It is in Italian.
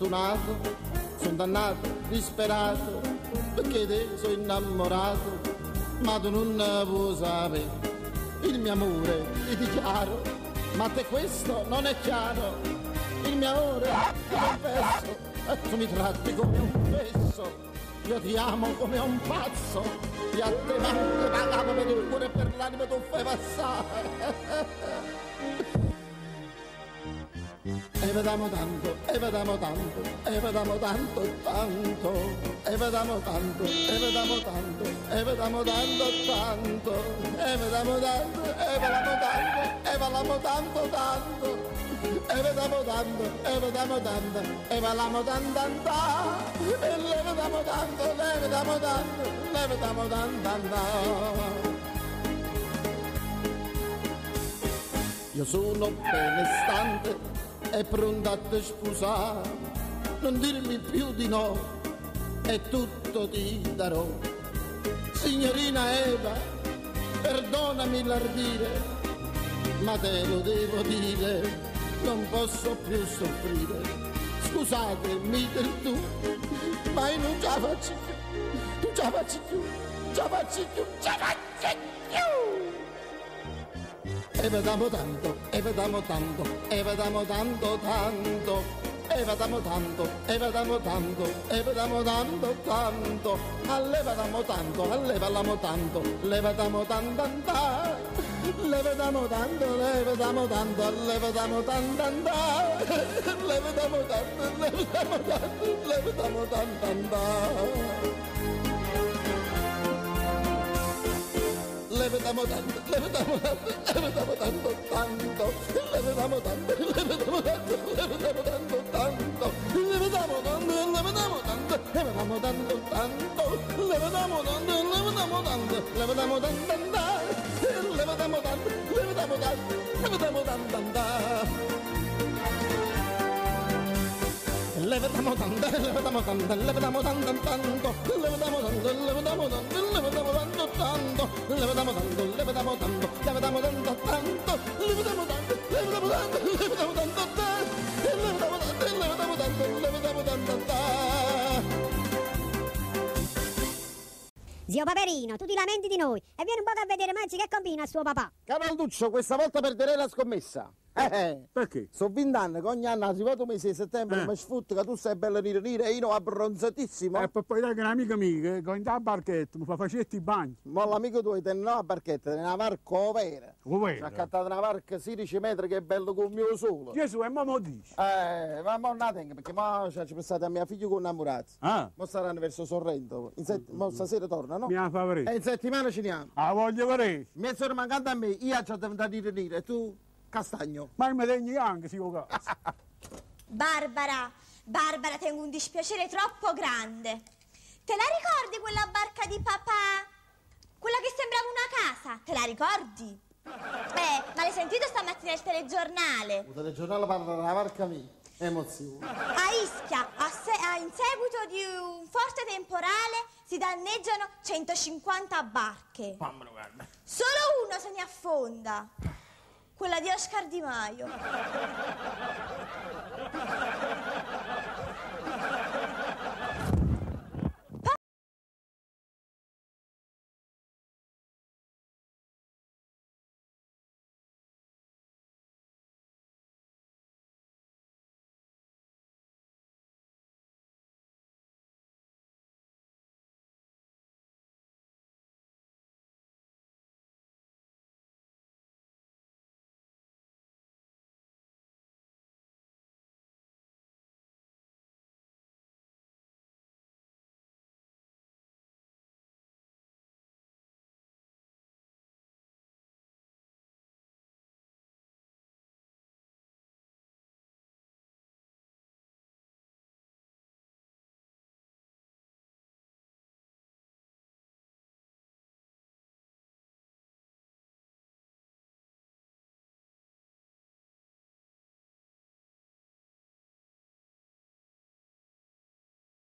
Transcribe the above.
fortunato, sono dannato, disperato, perché te sono innamorato, ma tu non puoi sapere, il mio amore ti dichiaro, ma te questo non è chiaro, il mio amore ti confesso, e tu mi tratti come un fesso, io ti amo come un pazzo, e a te manco pagato per il cuore e per l'anima tu fai passare. E vediamo tanto, e vediamo tanto, e vediamo tanto, tanto, e vediamo tanto, e vediamo tanto, e vediamo tanto, tanto, e vediamo tanto, e vediamo tanto, e vediamo tanto, tanto, e vediamo tanto, e vediamo tanto, e vediamo tanto, e le vediamo tanto, le vediamo tanto, le vediamo tanto. Io sono benestante e pronta a te sposare, non dirmi più di no, e tutto ti darò. Signorina Eva, perdonami l'ardire, ma te lo devo dire, non posso più soffrire. Scusatemi del tu, ma io non ce la faccio più, non ce la faccio più, non ce la faccio più, non ce la faccio più. E vediamo tanto, e vediamo tanto, e vediamo tanto, tanto, e vediamo tanto, e vediamo tanto, e vediamo tanto, tanto, allevamo tanto, allevamo tanto, levadiamo tanto, le vediamo tanto, le vediamo tanto, le vediamo tanto, le vediamo tanto, le vediamo tanto, le vediamo tanto. Le vediamo tanto, le vediamo tanto, le vediamo tanto, tanto, le vediamo tanto, le vediamo tanto, le vediamo tanto, tanto, le vediamo tanto, le vediamo tanto, le vediamo tanto, tanto, le vediamo tanto, le vediamo tanto, le vediamo tanto, le vediamo tanto, le vediamo tanto, le vediamo tanto. Le vediamo tanto, le vediamo tanto, le vediamo tanto, tanto, le vediamo tanto, le vediamo tanto, le vediamo tanto, tanto, le vediamo tanto, le vediamo tanto, le vediamo tanto, tanto, le vediamo tanto, le vediamo tanto, le vediamo tanto, le vediamo tanto, le vediamo tanto, le vediamo tanto. Zio Paperino, tu ti lamenti di noi e vieni un po' a vedere Maggi che combina il suo papà. Caralduccio, questa volta perderei la scommessa. Perché? Sono 20 anni che ogni anno arrivato mese di settembre mi sfrutta che tu sei bello nero e io abbronzatissimo. E poi dai che un'amica mia che in da barchetta mi fa facetti i bagni. Ma l'amico tuo tiene una barchetta, tiene una barca vera. Vera? Ci ha accattato una barca 16 metri che è bello come il mio solo. Gesù, e mo mo dici? Ma non la tengo perché mo ci pensate a mia figlia con innamorati. Mo saranno verso Sorrento. Mo stasera torna, no? Mi ha favorito. E in settimana ci andiamo. Ah, voglio vedere. Mia sorella mancando a me, io ci ho da dire e tu castagno. Ma mi tegni anche, si vuole. Barbara, tengo un dispiacere troppo grande. Te la ricordi quella barca di papà? Quella che sembrava una casa, te la ricordi? Ma l'hai sentito stamattina il telegiornale? Il telegiornale parla della barca mia, emozione. A Ischia, in seguito di un forte temporale, si danneggiano 150 barche. Mamma mia, guarda. Solo uno se ne affonda. Quella di Oscar Di Maio.